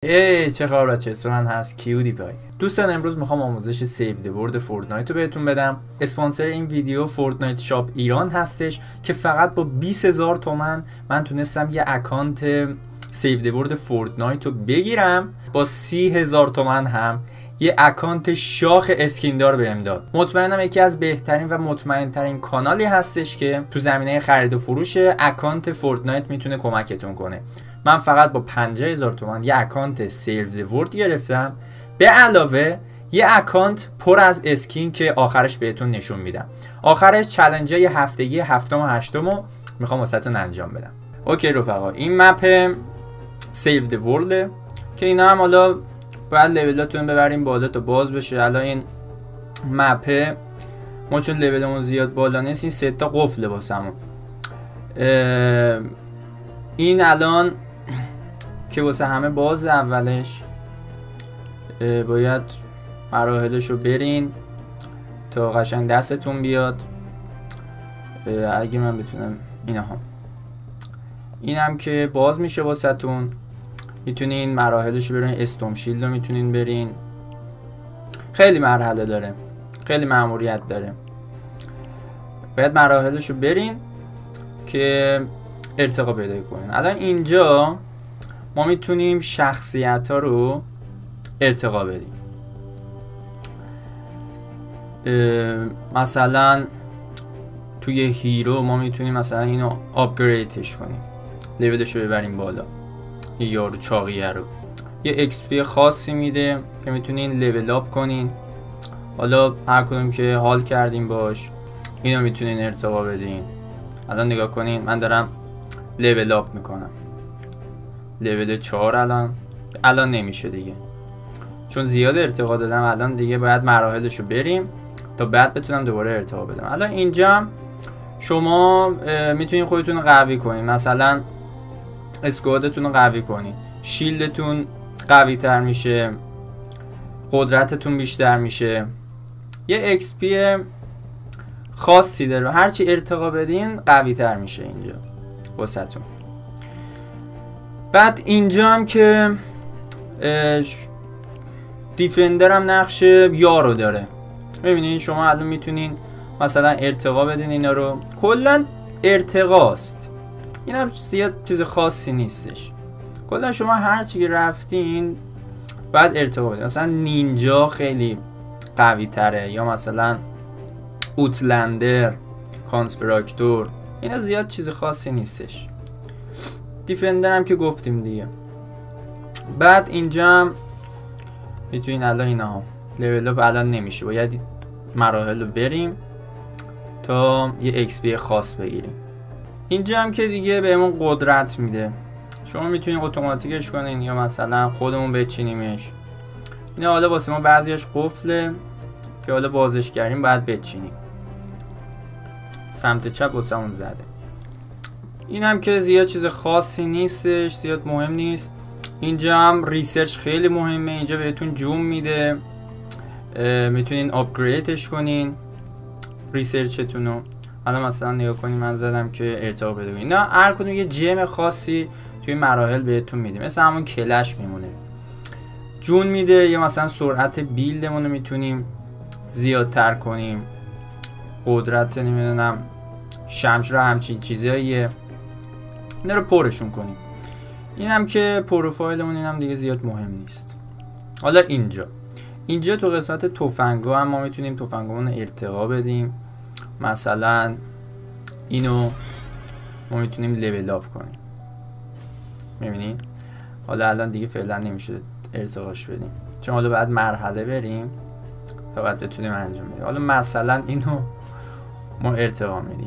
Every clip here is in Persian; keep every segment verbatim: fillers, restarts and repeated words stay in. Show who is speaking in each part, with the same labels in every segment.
Speaker 1: ای چه خبر بچه، من هست کیودی پای. دوستان امروز میخوام آموزش سیو دی ورد فورتنایت رو بهتون بدم. اسپانسر این ویدیو فورتنایت شاپ ایران هستش که فقط با بیست هزار تومن من تونستم یه اکانت سیو دی ورد فورتنایت رو بگیرم. با سی هزار تومن هم یه اکانت شاخ اسکیندار بهم داد. مطمئنم یکی از بهترین و مطمئنترین کانالی هستش که تو زمینه خرید و فروش اکانت فورتنایت میتونه کمکتون کنه. من فقط با پنجاه هزار تومان یه اکانت سیو دی ورد گرفتم، به علاوه یه اکانت پر از اسکین که آخرش بهتون نشون میدم. آخرش چالش های هفتگی هفتم و هشتم رو میخوام واسهتون انجام بدم. اوکی رفقا، این مپ سیو دی ورد که اینا هم حالا باید لولاتون ببریم بالا تا باز بشه. الان این مپ ما چون لولمون زیاد بالا نیست، این سه تا قفله واسمون. این الان که واسه همه باز اولش باید مراحلش رو برین تا قشنگ دستتون بیاد. اگه من بتونم اینا هم اینم که باز میشه واسه تون، میتونین مراحلش رو برین. استوم شیلد رو میتونین برین. خیلی مرحله داره، خیلی مأموریت داره، باید مراحلش رو برین که ارتقا پیدا کنین. الان اینجا ما میتونیم شخصیت ها رو ارتقا بدیم. مثلا توی هیرو ما میتونیم مثلا اینو آپگریدش کنیم، لیولش رو ببریم بالا. یه یارو چاقیه رو یه ایکس پی خاصی میده که میتونین لیول اپ کنین. حالا هر کدوم که حال کردیم باش اینو میتونین ارتقا بدین. الان نگاه کنین، من دارم لیول اپ میکنم، لیول چهار. الان الان نمیشه دیگه چون زیاد ارتقا دادم. الان دیگه باید مراحلش رو بریم تا بعد بتونم دوباره ارتقا بدم. الان اینجا شما میتونین خودتون رو قوی کنین، مثلا اسکوادتون رو قوی کنین، شیلدتون قوی تر میشه، قدرتتون بیشتر میشه، یه ایکس پی خاصی داره. هرچی ارتقا بدین قوی تر میشه اینجا واسهتون. بعد اینجا هم که دیفندر هم نقش یارو داره. ببینید شما الان میتونین مثلا ارتقا بدین اینا رو. کلا ارتقاست، این هم زیاد چیز خاصی نیستش. کلا شما هرچی که رفتین باید ارتقا بدین. مثلا نینجا خیلی قوی تره، یا مثلا اوتلندر، کانسفراکتور، اینا زیاد چیز خاصی نیستش. دیفندر هم که گفتیم دیگه. بعد اینجا هم میتونین الان اینا ها لیول اپ الان نمیشه، باید مراحل رو بریم تا یه ایکس پی خاص بگیریم. اینجا هم که دیگه بهمون قدرت میده، شما میتونین اتوماتیکش کنین یا مثلا خودمون بچینیمش. اینا حالا واسه ما بعضیاش قفله که حالا بازش کردیم باید بچینیم. سمت چپ واسمون زده. این هم که زیاد چیز خاصی نیستش، زیاد مهم نیست. اینجا هم ریسرچ خیلی مهمه، اینجا بهتون جون میده، میتونین آپگریدش کنین ریسرچتون رو. حالا مثلا نگاه کنین من زدم که ارتقا بده. اینا هر کدوم یه جم خاصی توی مراحل بهتون میده، مثل همون کلش میمونه، جون میده. یا مثلا سرعت بیلدمون رو میتونیم زیادتر کنیم، قدرت نمیدونم شمش رو، همچین چیزاییه، اینا رو پرشون کنیم. این هم که پروفایلمون، این هم دیگه زیاد مهم نیست. حالا اینجا اینجا تو قسمت تفنگا هم ما میتونیم تفنگمون رو ارتقا بدیم. مثلا اینو ما میتونیم لیول اپ کنیم، میبینین. حالا الان دیگه فعلا نمیشه ارتقاش بدیم چون حالا باید مرحله بریم تا بعد بتونیم انجام بدیم. حالا مثلا اینو ما ارتقا میدیم.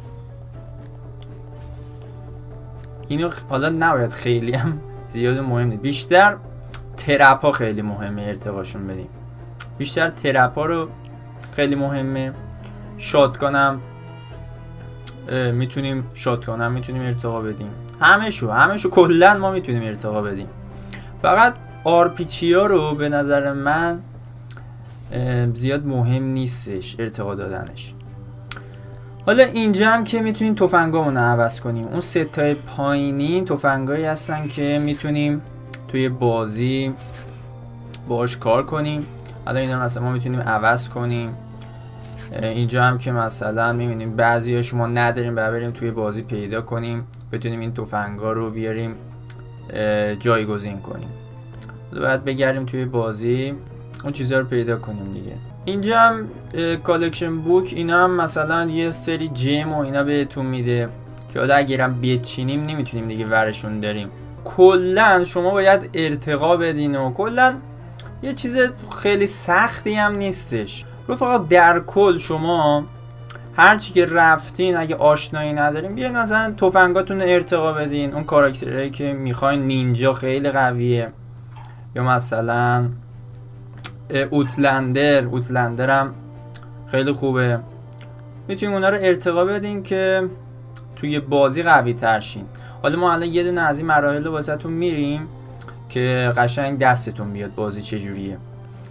Speaker 1: اینو حالا نباید خیلی هم زیاد مهم نیست، بیشتر ترپ ها خیلی مهمه ارتقاشون بدیم. بیشتر ترپ ها رو خیلی مهمه. شاتگان هم میتونیم شاتگان هم میتونیم ارتقا بدیم. همه شو همه شو کلا ما میتونیم ارتقا بدیم. فقط آر پی جی ها رو به نظر من زیاد مهم نیستش ارتقا دادنش. حالا اینجا هم که میتونیم تفنگامون رو عوض کنیم. اون سه تای پایینی تفنگایی هستن که میتونیم توی بازی باهاش کار کنیم. حالا اینا مثلا ما میتونیم عوض کنیم. اینجا هم که مثلا میبینیم بعضیاش ما نداریم، بعد بریم توی بازی پیدا کنیم، بتونیم این تفنگا رو بیاریم جایگزین کنیم. بعد بگردیم توی بازی اون چیزها رو پیدا کنیم دیگه. اینجا هم کالکشن بوک، اینا هم مثلا یه سری جیم و اینا بهتون میده که حالا اگرم بچینیم نمیتونیم دیگه ورشون داریم. کلا شما باید ارتقا بدین و کلا یه چیز خیلی سختی هم نیستش. رفقا در کل شما هرچی که رفتین اگه آشنایی ندارین بیاین مثلا تفنگاتون ارتقا بدین. اون کاراکترهایی که میخواین، نینجا خیلی قویه، یا مثلا اوتلندر اوتلندر هم خیلی خوبه. میتونین اونا رو ارتقا بدین که توی بازی قوی ترشین. حالا ما الان یه دونه از این مراحل رو واسهتون میریم که قشنگ دستتون بیاد بازی چجوریه.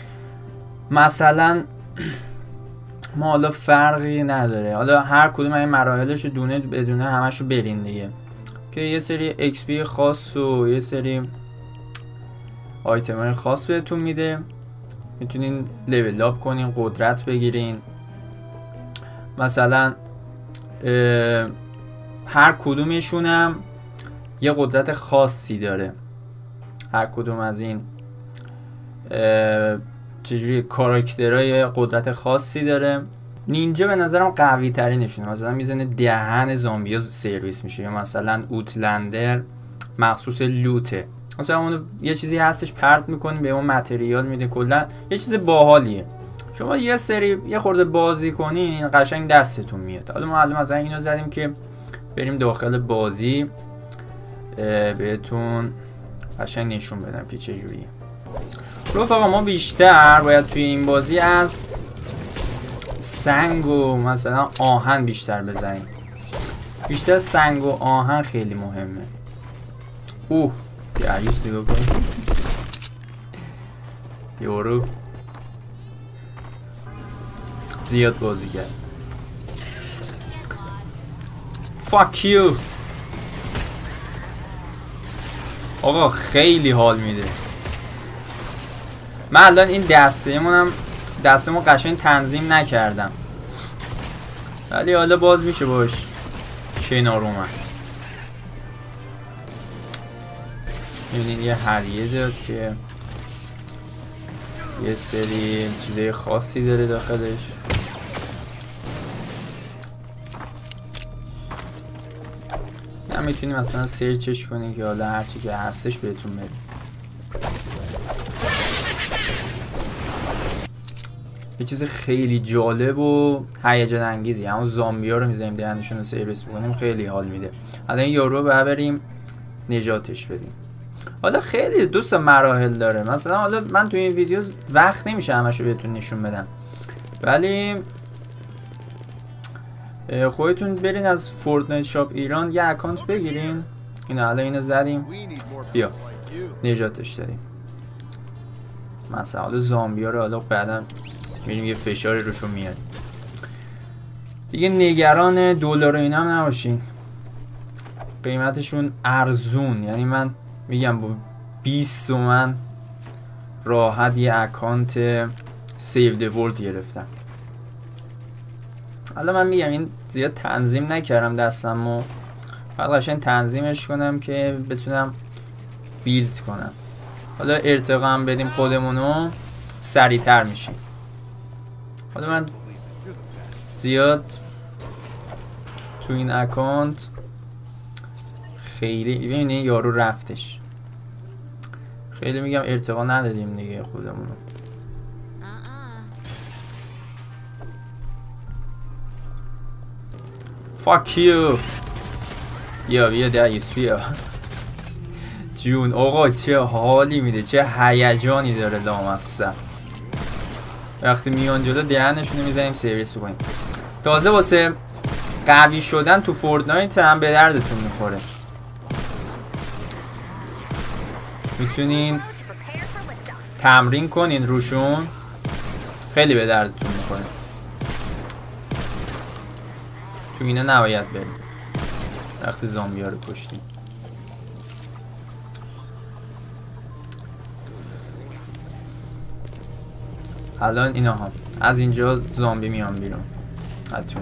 Speaker 1: مثلا ما حالا فرقی نداره، حالا هر کدوم این مراحلش رو دونه بدونه همش رو برین دیگه، که یه سری ایکس پی خاص و یه سری آیتمای خاص بهتون میده. میتونین لول اپ کنین، قدرت بگیرین. مثلا هر کدومشون هم یه قدرت خاصی داره. هر کدوم از این چجوری کاراکترهای قدرت خاصی داره. نینجا به نظرم قوی ترینشونه، مثلا میزنه دهن زامبیا سرویس میشه، یا مثلا اوتلندر مخصوص لوته، مثلا اون یه چیزی هستش پرت میکنیم به اون متریال میده، کلا یه چیز باحالیه. شما یه سری یه خورده بازی کنین قشنگ دستتون میاد. حالا ما الان مثلا اینو زدیم که بریم داخل بازی بهتون قشنگ نشون بدم که چه جوریه. رفقا ما بیشتر باید توی این بازی از سنگ و مثلا آهن بیشتر بزنیم. بیشتر سنگ و آهن خیلی مهمه. اوه دریوس نگاه کن یورو زیاد بازی کرد. Fuck you. آقا خیلی حال میده. من الان این دسته‌مونم دسته‌مو قشنگ تنظیم نکردم، ولی حالا باز میشه باش کنار اومد. میبینید یه هریه داد که یه سری چیزای خاصی داره داخلش. نه میتونیم مثلا سرچش کنیم که حالا هرچی که هستش بهتون بده. یه چیز خیلی جالب و هیجان انگیزی، همون زامبیا رو میذاریم دهنشون رو سرویس میکنیم، خیلی حال میده. الان این یارو رو بریم نجاتش بدیم. حالا خیلی دوست مراحل داره، مثلا حالا من توی این ویدیو وقت نمیشه همش رو بهتون نشون بدم، ولی خودتون برین از فورتنایت شاپ ایران یه اکانت بگیرین. این حالا اینو زدیم، بیا نجاتش دادیم. مثلا حالا زامبیا رو حالا بعدم میریم یه فشاری روشون میاریم دیگه. نگران دلار و اینا هم نباشین، قیمتشون ارزون. یعنی من میگم با بیست تومن راحت یه اکانت سیو د ورلد گرفتم. حالا من میگم این زیاد تنظیم نکردم دستمو، فقط قشنگ تنظیمش کنم که بتونم بیلد کنم. حالا ارتقا هم بدیم خودمونو سریعتر میشیم. حالا من زیاد تو این اکانت خیلی ببینید یارو رفتش، خیلی میگم ارتقا ندادیم دیگه خودمونو. Fuck you. یا بیا دریس بیا جون. آقا چه حالی میده، چه هیجانی داره لامصب. وقتی میان جلو دهنشونو میزنیم سرویس کنیم. تازه واسه قوی شدن تو فورتنایت هم به دردتون میخوره. میتونین تمرین کنین روشون، خیلی به دردتون میخوره. تو اینا نباید بریم وقتی زامبی ها رو کشتیم. الان اینا هم از اینجا زامبی میان بیرون حتون.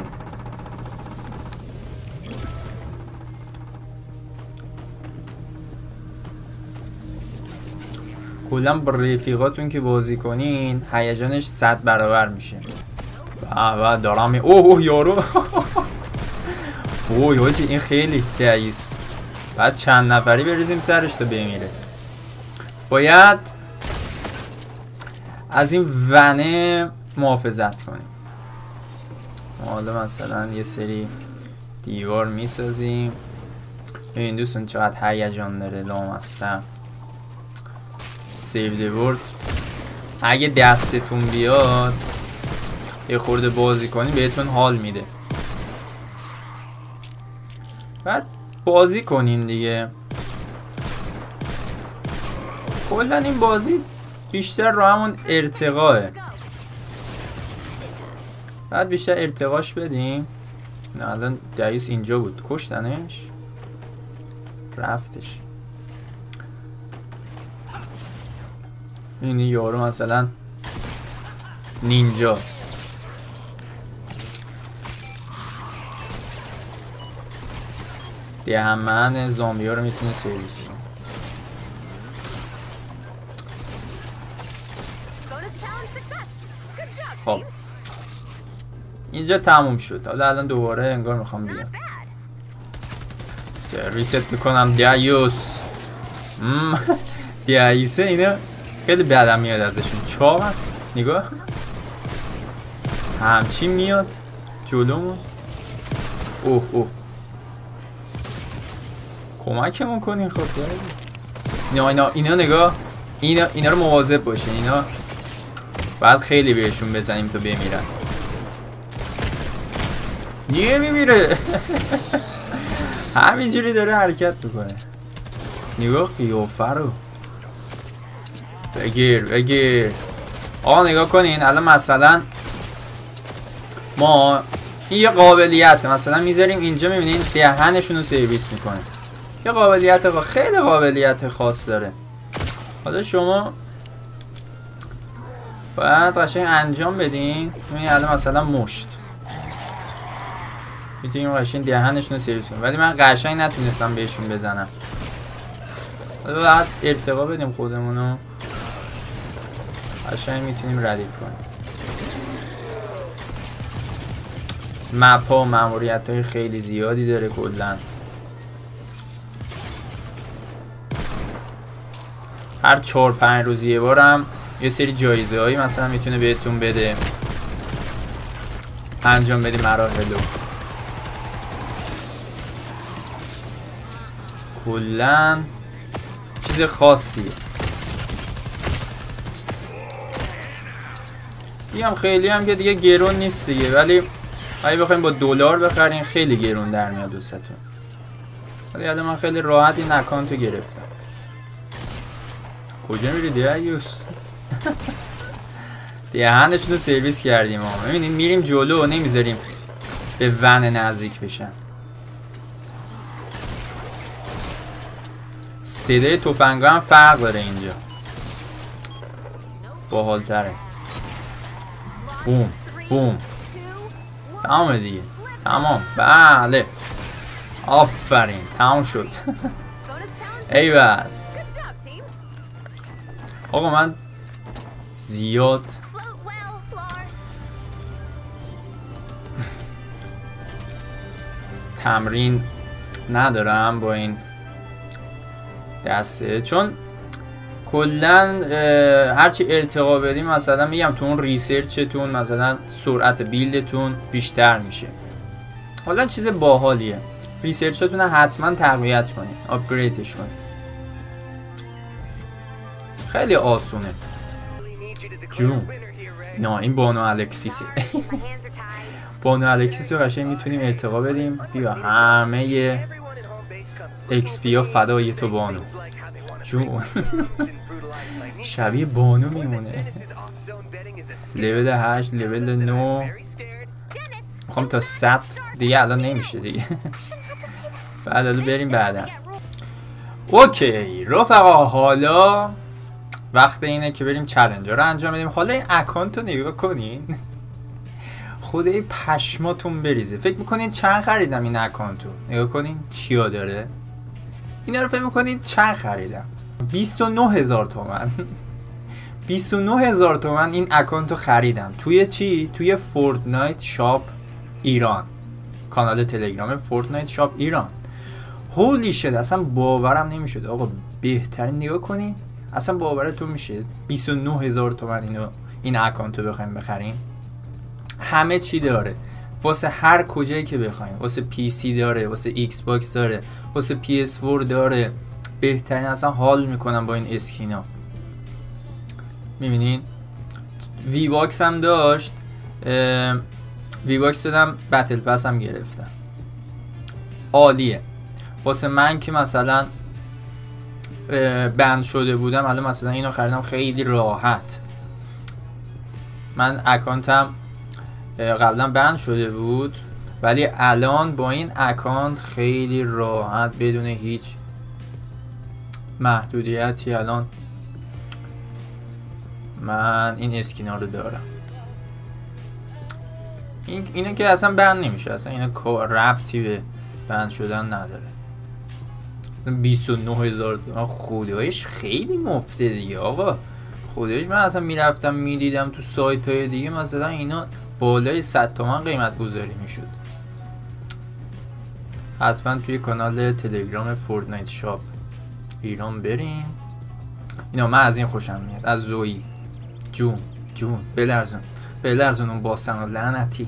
Speaker 1: کلا با رفیقاتون که بازی کنین هیجانش صد برابر میشه. و دارم می... اوه اوه یارو اوه یاجی این خیلی دعیس. بعد چند نفری بریزیم سرش تا بمیره. باید از این ونه محافظت کنیم. حالا مثلا یه سری دیوار میسازیم. این دوستان چقدر هیجان داره لامصب. سیو دی ورد. اگه دستتون بیاد یه خورده بازی کنی بهتون حال میده. بعد بازی کنین دیگه. کلا این بازی بیشتر رو همون ارتقاه. بعد بیشتر ارتقاش بدیم. نه الان دعیوس اینجا بود کشتنش رفتش. این یارو مثلا نینجاست. دهمن زامبی ها رو میتونه سرویس کنه. خب اینجا تموم شد. حالا الان دوباره انگار میخوام بیام سرویست میکنم. دیوس دیوسه اینه خیلی بدم میاد ازشون. چاقم نگاه همچین میاد جلومون. اوه اوه کمکمون کنین. خب اینا اینا اینا نگاه اینا اینا رو مواظب باشین. اینا بعد خیلی بهشون بزنیم تا بمیرن. نیه میمیره همینجوری داره حرکت میکنه. نگاه قیافه رو بگیر بگیر. آقا نگاه کنین الان مثلا ما این یه قابلیت مثلا میذاریم اینجا میبینین دهنشون رو سرویس میکنه. یه قابلیت با خیلی قابلیت خاص داره. حالا شما باید قشنگ انجام بدین. میبینین الان مثلا مشت میتونیم قشنگ دهنشون رو سرویس کنیم ولی من قشنگ نتونستم بهشون بزنم. حالا باید ارتقا بدیم خودمونو. قشنگ میتونیم ردیف کنیم. مپ ها ماموریت های خیلی زیادی داره کلا. هر چهار پنج روز یه بارم یه سری جایزه هایی مثلا میتونه بهتون بده. انجام بدیم مراحلو. کلا چیز خاصیه. دیگه هم خیلی هم که دیگه گرون نیست دیگه ولی اگه بخوایم با دلار بخرین خیلی گرون در میاد دوستتون. ولی الان من خیلی راحت این اکانتو گرفتم. کجا میری دیوس؟ دهنشون رو سرویس کردیم ها. ببینید میریم جلو و نمیذاریم به ون نزدیک بشن. صدای تفنگا هم فرق داره اینجا. باحال تره. بوم بوم. تمام دیگه. تمام. بله. آفرین. تمام شد. ایول. آقا من زیاد تمرین ندارم با این دسته چون کلا هرچی ارتقا بدیم مثلا میگم تو اون ریسرچتون مثلا سرعت بیلدتون بیشتر میشه. حالا چیز باحالیه. ریسرچتون حتما تقویت کنید. آپگریدش کنید. خیلی آسونه. جون نه این بانو الکسیسه. بانو الکسیس رو قشنگ میتونیم ارتقا بدیم. بیا همه ایکس پی ها فدای تو بانو. جون شبیه بانو میمونه. لول هشت لول نه میخوام تا صد دیگه الان نمیشه دیگه. بعد الان بریم بعدا. اوکی رفقا حالا وقت اینه که بریم چالنج رو انجام بدیم. حالا این اکانت رو نگاه کنین خدای پشماتون بریزه. فکر میکنین چند خریدم این اکانت رو؟ نگاه کنین چیا داره. اینا رو فکر میکنین چند خریدم؟ بیست و نه هزار تومن. بیست و نه هزار تومن این اکانت رو خریدم. توی چی؟ توی فورتنایت شاپ ایران، کانال تلگرام فورتنایت شاپ ایران. هولی شد، اصلا باورم نمیشد آقا. بهترین نگاه کنین، اصلا باورتون میشه بیست و نه هزار تومن اینو این اکانت رو بخوایم بخریم. همه چی داره واسه هر کجایی که بخواین. واسه پی سی داره، واسه ایکس باکس داره، واسه پی اس فور داره. بهترین، اصلا حال میکنم با این اسکینا. میبینین وی باکس هم داشت، وی باکس دادم، بتل پس هم گرفتم. عالیه. واسه من که مثلا بند شده بودم، الان مثلا اینو خریدم خیلی راحت. من اکانتم قبلا بند شده بود ولی الان با این اکانت خیلی راحت بدون هیچ محدودیتی الان من این اسکینا رو دارم. این اینه که اصلا بند نمیشه، اصلا اینا ربطی به بند شدن نداره. بیست و نه هزار تومان خدایش خیلی مفته دیگه آقا. خدایش من اصلا میرفتم میدیدم تو سایت های دیگه مثلا اینا بالای صد تومن قیمت گذاری میشد. حتما توی کانال تلگرام فورتنایت شاپ ایران برین. اینا من از این خوشم میاد، از زویی. جون جون بلرزون بلرزون اون باسن و لعنتی.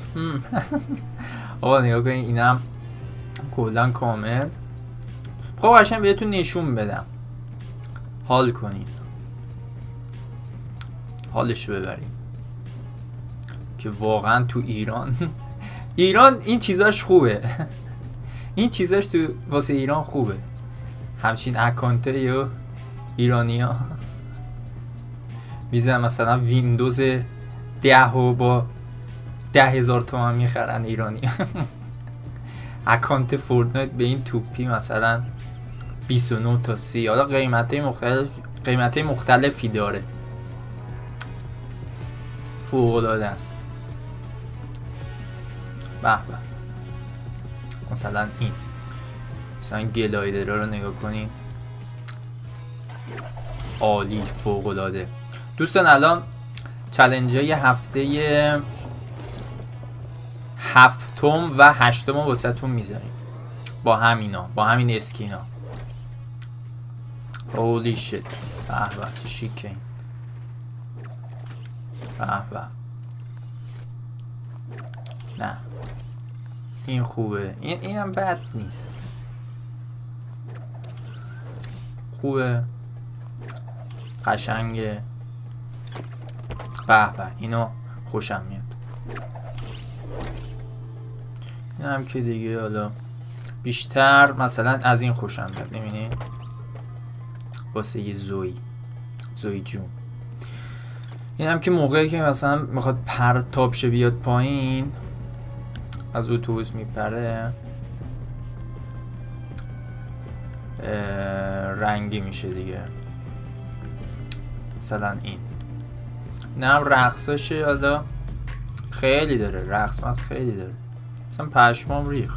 Speaker 1: آقا نگاه کنین اینم کلا کامل. خب قشنگ بهتون نشون بدم، حال کنین، حالشو ببرین که واقعا تو ایران ایران این چیزاش خوبه. این چیزاش تو واسه ایران خوبه. همچین اکانته یا ایرانی ها میزن مثلا ویندوز ده و با ده هزار تومن میخرن ایرانی. اکانت فورتنایت به این توپی مثلا بیست و نه تا سی. حالا قیمت مختلف قیمت مختلفی داره. فوق العاده است. به به. مثلا این مثلا گلایدر رو نگاه کنین، عالی، فوق العاده. دوستان الان چالنج های هفته هفتم و هشتم رو واسه تون میذاریم با همینا، با همین اسکینا. هولی شت. به به چه شیکه این. به به. نه این خوبه، این اینم بد نیست، خوبه، قشنگه. به به اینو خوشم میاد. این هم که دیگه حالا بیشتر مثلا از این خوشم میاد. نمی‌بینی؟ واسه یه زوی زوی جون. این هم که موقعی که مثلا میخواد پرتاب شه بیاد پایین، از اتوبوس میپره، رنگی میشه دیگه. مثلا این نه رقصشه، حالا خیلی داره رقص، من خیلی داره، مثلا پشمام ریخ.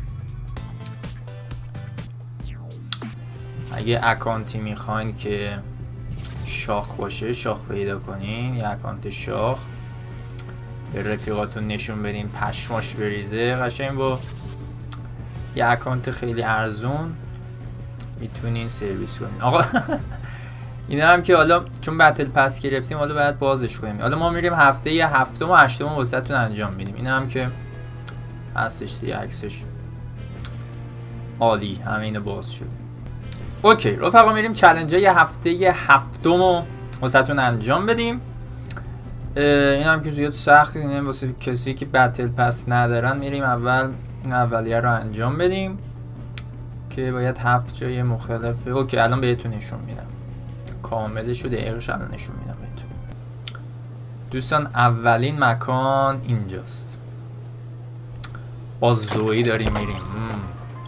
Speaker 1: اگه اکانتی میخواین که شاخ باشه، شاخ پیدا کنین، یه اکانت شاخ به رفیقاتون نشون بدین پشماش بریزه، قشنگ با یه اکانت خیلی ارزون میتونین سرویس کنین. آقا اینا هم که حالا چون بتل پس گرفتیم حالا باید بازش کنیم. حالا ما میریم هفته یه هفتم و هشتم واسه تون انجام میدیم. اینا هم که هستش دیگه، عکسش عالی، همه اینو باز شده. اوکی رفقا، میریم چالنج یه هفته یه هفتم رو واسه تون انجام بدیم. این هم که زیاد سخت اینه واسه کسی که بتل پس ندارن. میریم اول اولیه رو انجام بدیم که باید هفت جای مختلفه. اوکی الان بهتون نشون میدم کاملش رو، دقیقش الان نشون میدم بهتون. دوستان اولین مکان اینجاست، با زویی داریم میریم.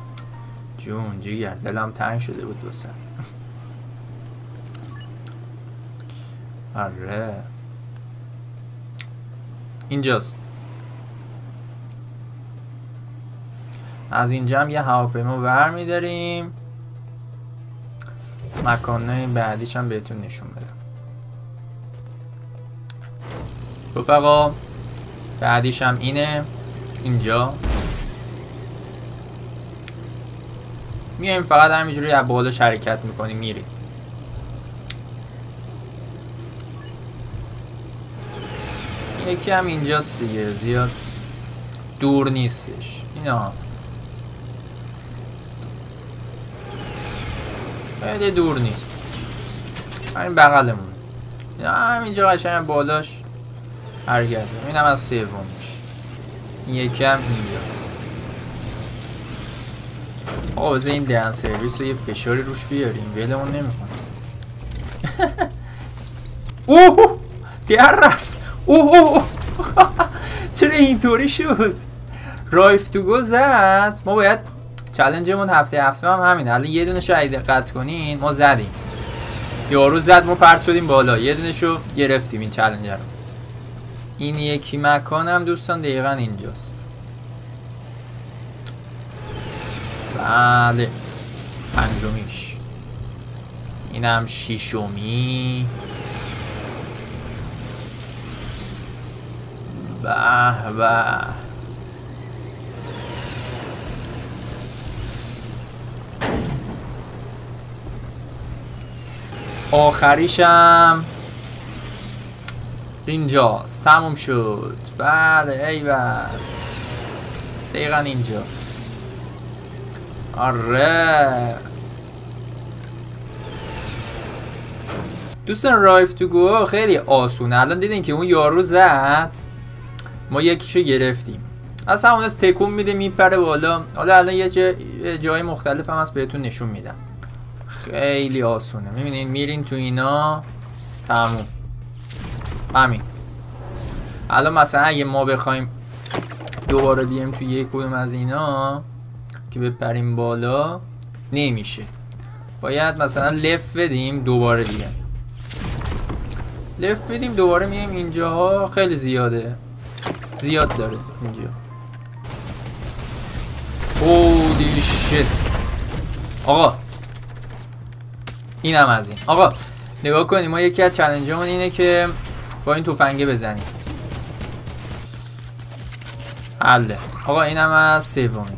Speaker 1: جون جیگر دلم تنگ شده بود دو ساعت. آره اینجاست. از اینجا هم یه هواپیما برمیداریم. مکانه بعدیش هم بهتون نشون بدم. رفقا بعدیش هم اینه. اینجا میایم فقط همینجوری از بالاش حرکت میکنیم میریم. یکی هم اینجاست دیگه، زیاد دور نیستش. اینا خیلی دور نیست، همین بغلمون. اینا همینجا قشنگ بالاش حرکت میکنیم. این هم از سومیش. این یکی هم اینجاست. آقا بذار این دهن سرویس رو یه فشاری روش بیاریم، ولمون نمیکنه. اوه در رفت. اوه چرا اینطوری شد؟ رایف تو گو زد. ما باید چالنجمون هفته هفته هم همین. حالا یه دونه شاید دقت کنین ما زدیم، یارو زد ما پرت شدیم بالا، یه دونه شو گرفتیم این چالنج رو. این یکی مکانم دوستان دقیقا اینجاست. بله پنجمیش. اینم شیشمی. به به آخریشم اینجاست. تموم شد. بله ایول دقیقا اینجا. آره دوستان رایف تو گو خیلی آسونه. الان دیدین که اون یارو زد، ما یکیشو گرفتیم. اصلا اون تکون میده میپره بالا. حالا الان یه جا... جای مختلف هم هست بهتون نشون میدم. خیلی آسونه. میبینین میرین تو اینا تموم. همین. الان مثلا اگه ما بخوایم دوباره بیایم تو یک کدوم از اینا که بپریم بالا نمیشه. باید مثلا لف بدیم دوباره بیایم. لف بدیم دوباره میایم اینجاها. خیلی زیاده، زیاد داره اینجا. هولی شت. آقا اینم از این. آقا نگاه کنیم، ما یکی از چالنجمون اینه که با این تفنگه بزنیم. حله. آقا اینم از سومی.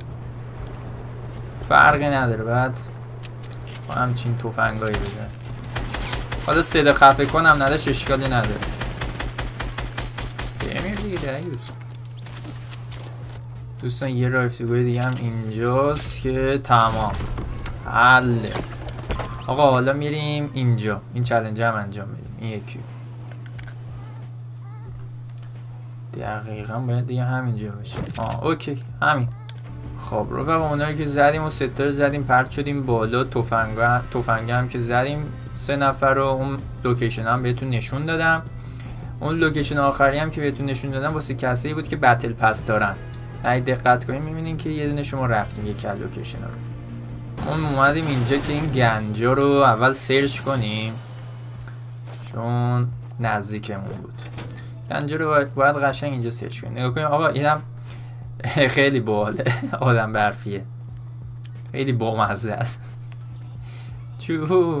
Speaker 1: فرقی نداره، بعد با همچین تفنگایی بزنیم. حالا صدا خفه کنم نداشت اشکالی نداره. بمیر دیگه دقیقه. دوستان یه رایفتگوی دیگه هم اینجاست که تمام. حله. آقا حالا میریم اینجا. این چالنج هم انجام میدیم. این یکی دقیقا باید دیگه همینجا باشه. آه اوکی همین. خب رو و اونایی که زدیم و ستاره زدیم پرت شدیم بالا. تفنگ تفنگ هم که زدیم سه نفر رو. اون لوکیشن هم بهتون نشون دادم. اون لوکیشن آخری هم که بهتون نشون دادم واسه کسایی بود که بتل پس دارن. اگه دقت کنیم میبینین که یه دونه شما رفتیم یک لوکیشن رو. اون اومدیم اینجا که این گنجا رو اول سرچ کنیم چون نزدیکمون بود. گنجا رو باید قشنگ اینجا سرچ کنیم. نگاه کنیم آقا اینم خیلی باحاله. آدم برفیه، خیلی بامزه است. چون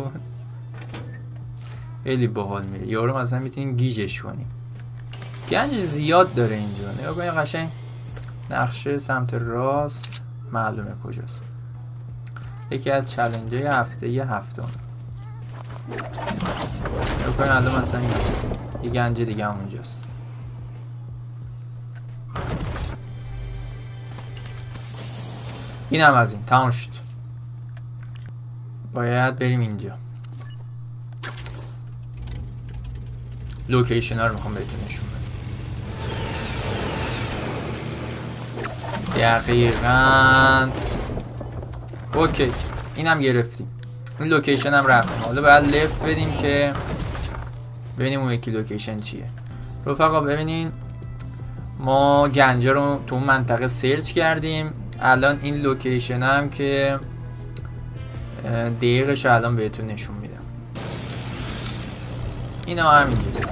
Speaker 1: خیلی باحال میره. یارو مثلا میتونین گیجش کنیم. گنج زیاد داره اینجا. نگاه کنیم قشنگ نقشه سمت راست معلومه کجاست. یکی از چالنج‌های هفته یه هفتم. نگاه کنیم الان مثلا یه گنج دیگه هم اونجاست. این هم از این تمام شد. باید بریم اینجا. لوکیشن ها رو میخوام بهتون نشون بدم. دقیقاً اوکی این هم گرفتیم. این لوکیشن هم رفتیم. حالا باید لفت بدیم که ببینیم اون یکی لوکیشن چیه. رفقا ببینین ما گنجا رو تو اون منطقه سرچ کردیم. الان این لوکیشن هم که دقیقش الان بهتون نشون میدم. اینا همینجاست.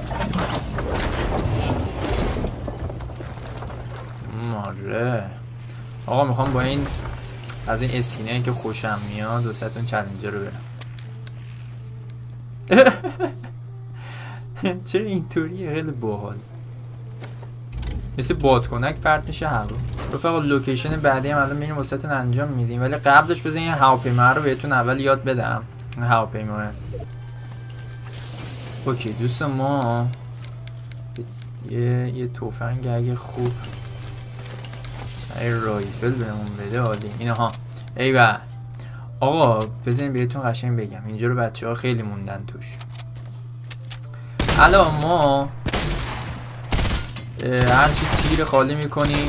Speaker 1: ماره آقا میخوام با این از این اسکینه که خوشم میاد دوستتون چالنجر رو برم. چرا اینطوریه؟ خیلی باحال، مثل بادکنک پرت میشه هوا. رفقا لوکیشن بعدی هم الان میریم واسهتون انجام میدیم، ولی قبلش بزنین یه هواپیما رو بهتون اول یاد بدم. هواپیما اوکی دوست ما یه یه تفنگ اگه خوب ای رایفل بهمون بده عالی. اینها ایول آقا بزنین بهتون قشنگ بگم اینجا رو بچه ها خیلی موندن توش. الان ما هرچی تیر خالی میکنیم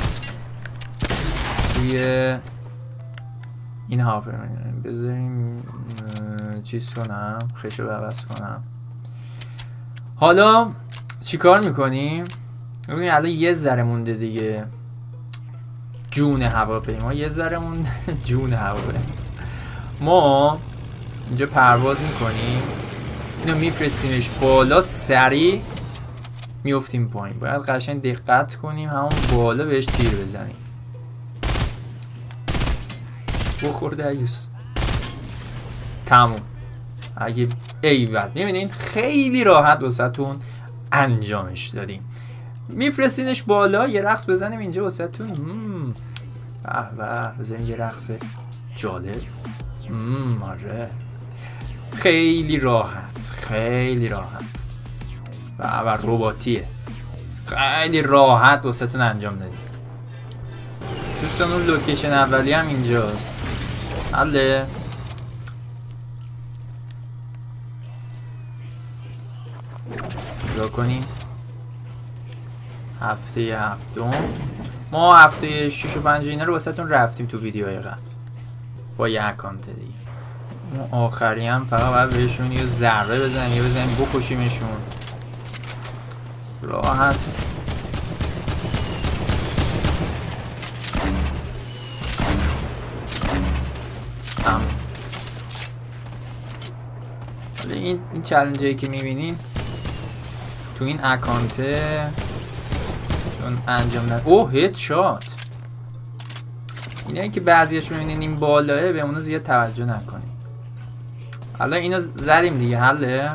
Speaker 1: توی این هاپر بذاریم چیز کنم، خشو عوض کنم. حالا چیکار میکنیم؟ ببینید الان یه ذره مونده دیگه جون هواپیما، یه ذره مونده جون هواپیما. ما اینجا پرواز میکنیم، اینو میفرستیمش بالا، سریع میفتیم پایین. باید قشنگ دقت کنیم همون بالا بهش تیر بزنیم. بخورده ایوس تموم. اگه ایول میبینین خیلی راحت واسهتون انجامش دادیم. میفرستینش بالا، یه رقص بزنیم اینجا واسهتون. به به بزنیم یه رقص جالب. مم آره خیلی راحت خیلی راحت و رباتیه، خیلی راحت واسهتون انجام دادیم. دوستان اون لوکیشن اولی هم اینجاست. حله نگاه کنیم هفته هفتم. ما هفته شش و پنج اینا رو واسهتون رفتیم تو ویدیوهای قبل با یه اکانت دیگه. ما آخری هم فقط باید بهشون یه ضربه بزنیم، یه بزنیم بکشیمشون راحت. هم حالا این این چالنجی که میبینین تو این اکانته چون انجام ند اوه هید شات. اینه که بعضیش میبینین این بالاه به اونو زیاد توجه نکنین. حالا اینو زدیم دیگه حله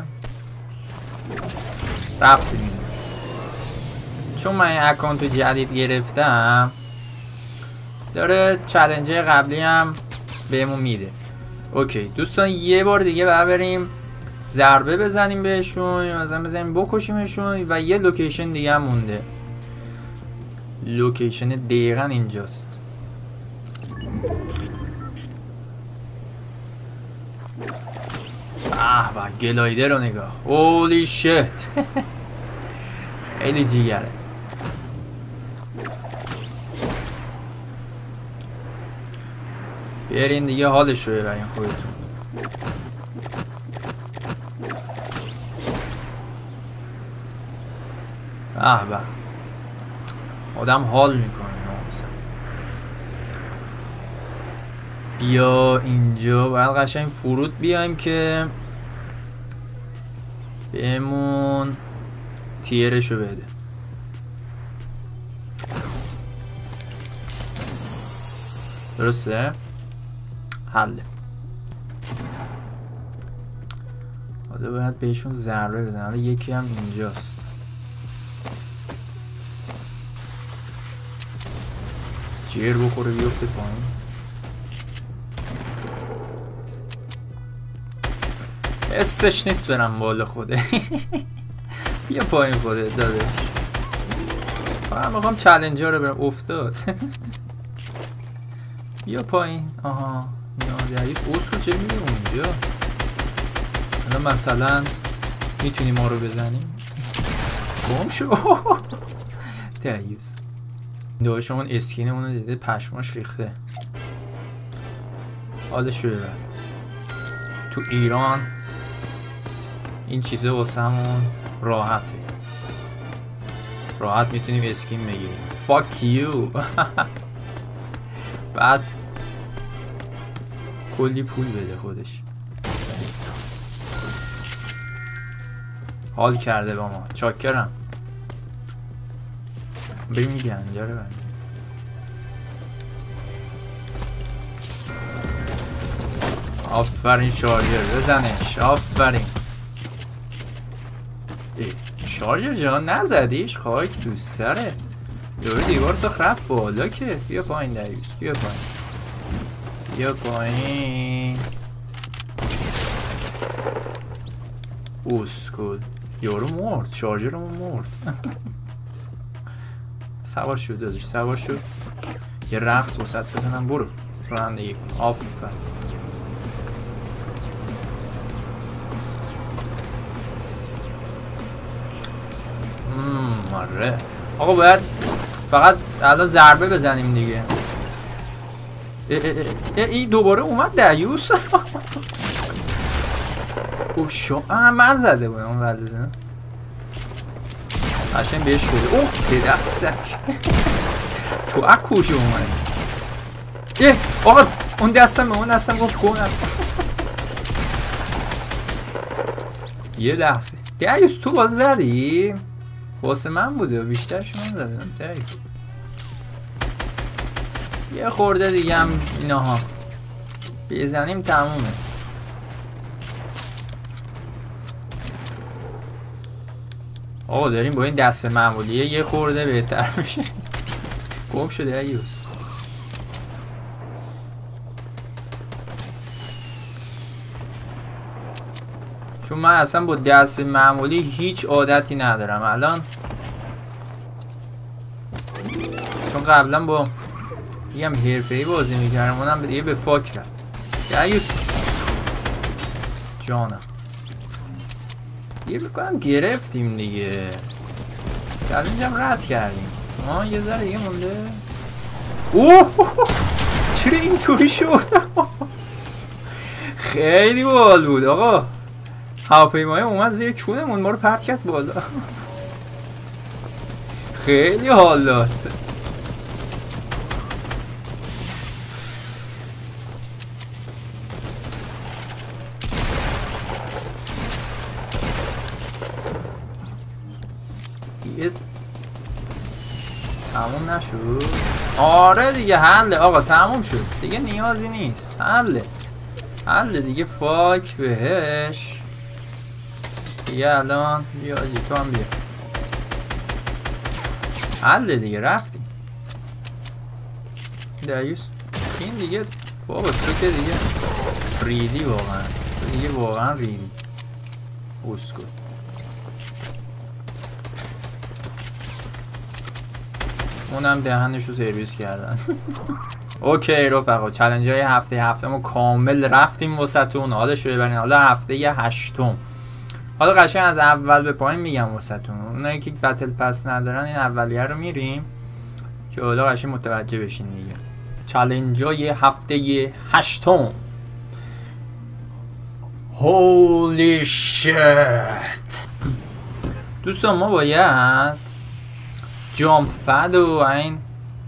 Speaker 1: رفتیم. چون من این اکانت جدید گرفتم داره چالنج قبلی هم بهمون میده. اوکی دوستان یه بار دیگه باید بریم ضربه بزنیم بهشون یا مثلا بزنیم بکشیمشون و یه لوکیشن دیگه هم مونده. لوکیشن دقیقا اینجاست. آه با گلایدر رو نگاه. هولی شت خیلی جیگره. بیارین دیگه حالش رو ببرین خودتون. آه با آدم حال میکنه. بیا اینجا باید قشنگ فرود بیایم که بهمون تیرشو بده. درسته؟ حله. حالا باید بهشون ضربه بزنم. حالا یکی هم اینجاست. جیر بخوره بیفته پایین. حسش نیست برم بالا خوده. بیا پایین خوده دادش. من میخوام چالنجر رو برم. افتاد. بیا پایین. آها میاد حریف. اوسکو چه میگه اونجا؟ حالا مثلا میتونی ما رو بزنیم. گم شو. دیوز داشت اون اسکین اونو دیده پشماش ریخته. حالش رو ببر. تو ایران این چیزه واسه همون راحته. راحت میتونیم اسکین بگیریم. Fuck you. بعد کلی پول بده خودش. حال کرده با ما. چاکرم. بریم گنجه رو بریم. آفرین شارژر بزنش. آفرین. شارژر جان نزدیش؟ خاک تو سره. دوره دیوار ساخت رفت بالا که. بیا پایین دریوس. بیا پایین. بیا پایین. اوسکول. یارو مرد. شارژرمون مرد. سوار شد دادش. سوار شد. یه رقص وسط بزنم. برو رانندگی کن. آفرین. آره آقا باید فقط الان ضربه بزنیم دیگه. این دوباره اومد دریوس. او شو من زده بودم اون ولده زنه قشنگ بهش خورده. اوه به دست سک. تو اکوش اومد. اه آقا اون دستم اون دستم گفت کن. یه لحظه دریوس تو باز زدی؟ واسه من بوده بیشتر شما زدم. دریوس یه خورده دیگه هم اینها بزنیم تمومه. آقا داریم با این دست معمولیه یه خورده بهتر میشه. گم شده دریوس. چون من اصلا با دست معمولی هیچ عادتی ندارم الان. چون قبلا با یه هم حرفه‌ای بازی میکردم اونم دیگه به فاک رفت. دریوس جانم یه بکنم گرفتیم دیگه. چلنجم رد کردیم. آه یه ذره دیگه مونده. اوه چرا اینطوری شد؟ خیلی باحال بود آقا. هواپیمای اومد زیر چونمون ما رو پرت کرد بالا. خیلی حال داد. دیگه تموم نشد. آره دیگه حله آقا تموم شد دیگه نیازی نیست. حله حله دیگه فاک بهش دیگه. الان بیا آجی تو هم بیا. حله دیگه رفتیم. دریوس این دیگه بابا تو که دیگه ریدی واقعا. تو دیگه واقعا ریدی. اسکو اونم دهنشو سرویس کردن. اوکی رفقا چالش های هفته هفتم کامل رفتیم واسهتون. حالشو ببرین. حالا هفته هشتم. حالا قشنگ از اول به پایین میگم واسهتون. اونایی که بتل پس ندارن این اولیه رو میریم که حالا قشنگ متوجه بشین دیگه. چالش های هفته هشتم. هولی شت دوستان ما باید جامپ پد و این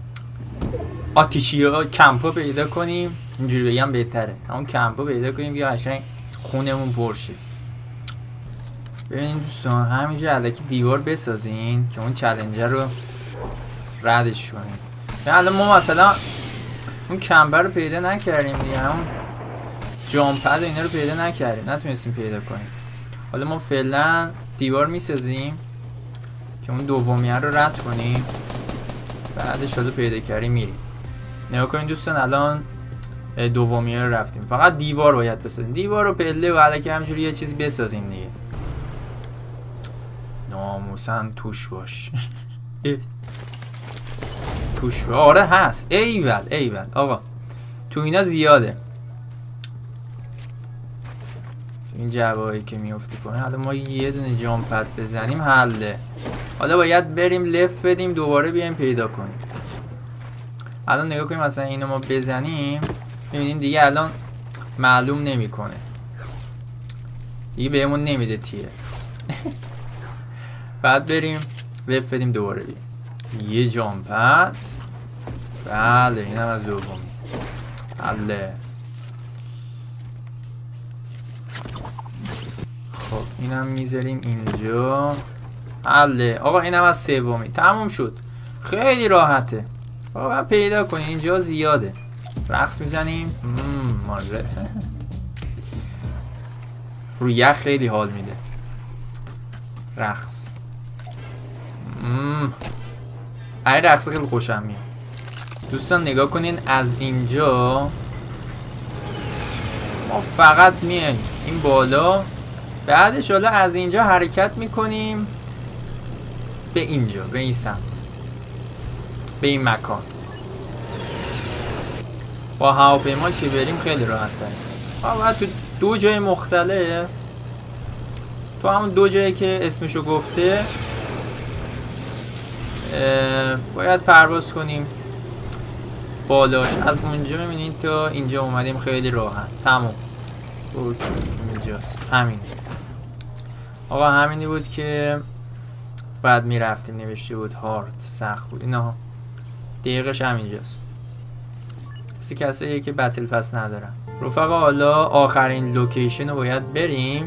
Speaker 1: آتیشی ها کمپا پیدا کنیم. اینجوری بگم بهتره. همون کمپا پیدا کنیم که قشنگ خونمون پرشه. ببینید دوستان همینجا الکی دیوار بسازین که اون چالنجر رو ردش کنیم. الان ما مثلا اون کمپر رو پیدا نکردیم دیگه. همون جامپ پد و اینا رو پیدا نکردیم نتونستیم پیدا کنیم. حالا ما فعلا دیوار میسازیم که اون دومیه رو رد کنیم. بعدش حالا پیدا کردیم میریم. نگاه کنید دوستان الان دومیه رو رفتیم. فقط دیوار باید بسازیم. دیوار رو پله و الکی همجوری یه چیزی بسازیم دیگه. ناموسن توش باش. توش باش. آره هست. ایول ایول آقا تو اینا زیاده. این جوایی که میفتی کنه. حالا ما یه دونه جامپ پد بزنیم حله. حالا باید بریم لفت بدیم دوباره بیایم پیدا کنیم. الان نگاه کنیم مثلا اینو ما بزنیم میبینیم دیگه الان معلوم نمیکنه دیگه بهمون نمیده تیه. بعد بریم لفت بدیم دوباره بیایم. یه جامپ پد. بله اینم از دومی. حله. خب اینم میذاریم اینجا. حله آقا، اینم از سومی تموم شد. خیلی راحته. آقا باید پیدا کنیم، اینجا زیاده. رقص میزنیم. مازه روی یخ خیلی حال میده رقص. این رقص خیلی خوشم میاد. دوستان نگاه کنین، از اینجا ما فقط میایم این بالا، بعدش حالا از اینجا حرکت میکنیم به اینجا، به این سمت، به این مکان. با هواپیما که بریم خیلی راحت تریم. باید تو دو جای مختلف، تو همون دو جایی که اسمشو گفته باید پرواز کنیم بالاش. از اونجا میبینید تا اینجا اومدیم خیلی راحت. تموم. اینجاست. همین آقا، همینی بود که بعد میرفتیم. نوشته بود هارد، سخت بود. اینا دقیقش همینجاست. کسی کسایی که بتل پس ندارن. رفقا حالا آخرین لوکیشن رو باید بریم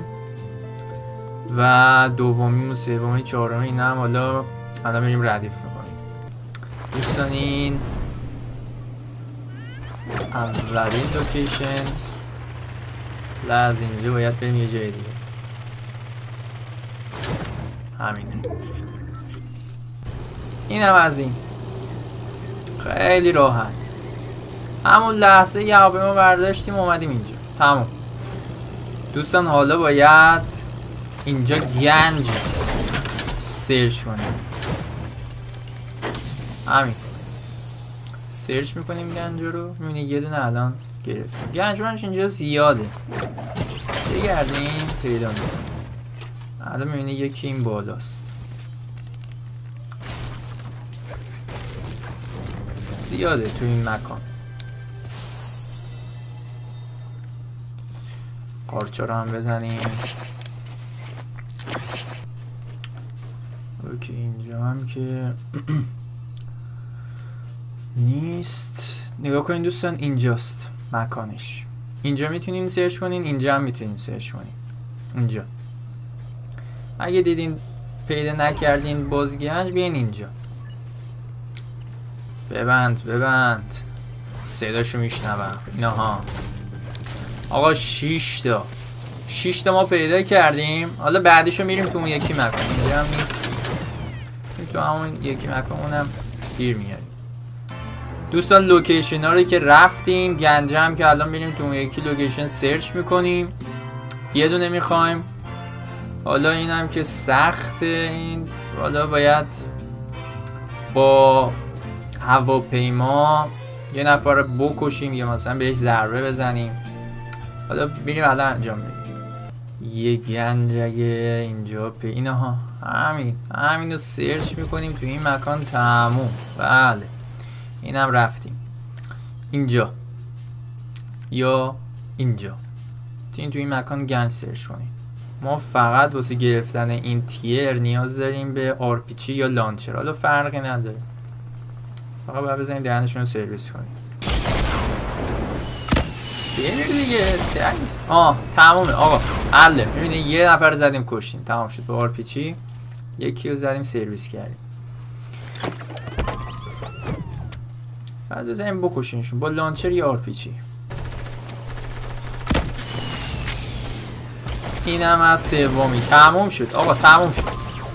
Speaker 1: و دومی و سومی چهارمی اینا هم حالا حالا بریم ردیف میکنیم. دوستان این اولین لوکیشن. از اینجا باید بریم یه جای دیگه. همینه. این هم از این. خیلی راحت. همون لحظه یه هواپیما برداشتیم اومدیم اینجا. تمام. دوستان حالا باید اینجا گنج سرچ کنیم. همین. سرچ میکنیم گنج رو. میبینی یه دونه الان گرفتیم. گنج منش اینجا زیاده. بگردیم پیدا میکنیم. الان میبینی یکی این بالاست. زیاده تو این مکان. قارچا رو هم بزنیم. اوکی، اینجا هم که نیست. نگاه کنین دوستان، اینجاست مکانش. اینجا میتونین سرچ کنین، اینجا هم میتونین سرچ کنین. اینجا اگه دیدین پیدا نکردین بازگنج، بیاین اینجا. ببند ببند، صداشو میشنوم. اینا ها آقا، شش تا شش تا ما پیدا کردیم. حالا بعدشو میریم تو اون یکی مکان. اینجا هم نیست. تو همون یکی مکان اونم گیر میاریم. دوستان لوکیشن ها رو که رفتیم، گنج هم که الان میریم تو اون یکی لوکیشن سرچ میکنیم. یه دونه میخوایم. حالا این هم که سخته. این حالا باید با هواپیما یه نفر رو بکشیم یا مثلا بهش ضربه بزنیم. حالا ببینیم الان انجام میدیم. یه گنج اگه اینجا پی اینها همین همین رو سرچ میکنیم تو این مکان. تموم. بله، اینم رفتیم اینجا یا اینجا. این تو این مکان گنج سرچ کنیم. ما فقط واسه گرفتن این تیر نیاز داریم به آر پی جی یا لانچر. حالا فرقی نداره، فقط باید بزنیم دهنشون رو سرویس کنیم. بمیر دیگه. آه تمومه آقا، حله. میبینید یه نفر رو زدیم کشتیم، تمام شد. با آر پی جی یکی رو زدیم سرویس کردیم. بعد بزنیم بکشینشون با لانچر یا آر پی جی. اینم از سومی. تموم شد آقا، تموم شد.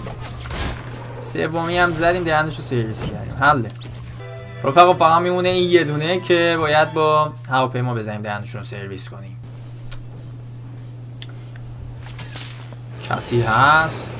Speaker 1: سومی هم زدیم دهنش رو سرویس کردیم. حله. رفقا فقط میمونه این یه دونه که باید با هواپیما بزنیم دهنشون رو سرویس کنیم. کسی هست؟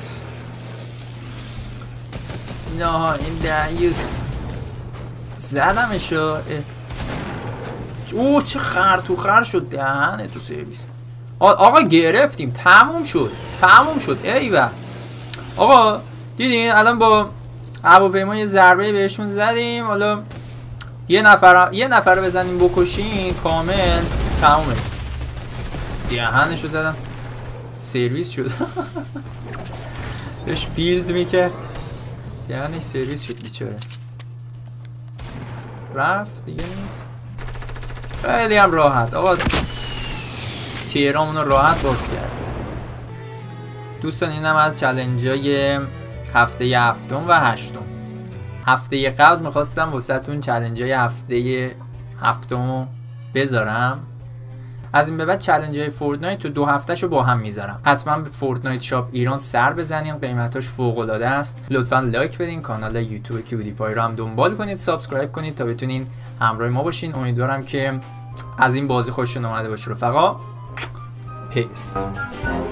Speaker 1: نه این دعیوس زدمشو. اوه چه خر تو خر شد دهنه تو سرویس. آقا گرفتیم. تموم شد. تموم شد. ایوه آقا، دیدین الان با هواپیما یه ضربه بهشون زدیم. حالا یه نفر یه نفر رو بزنیم بکشین کامل. تمومه. دهنشو زدم سرویس شد. بهش بیلد میکرد دهنش سرویس شد بیچاره. رفت دیگه نیست. خیلی هم راحت آقا، تیرامون رو راحت باز کرد. دوستان اینم از چالنجای هفته هفتم و هشتم. هفته قبل میخواستم واسهتون چالنجای هفته هفتم بذارم، از این به بعد چالنجای فورتنایت تو دو هفتهشو با هم میذارم. حتما به فورتنایت شاپ ایران سر بزنین، قیمتاش فوق العاده است. لطفا لایک بدین، کانال یوتیوب کیودیپای رو هم دنبال کنید، سابسکرایب کنید تا بتونین همراه ما باشین. امیدوارم که از این بازی خوشتون اومده باشه رفقا. پیس.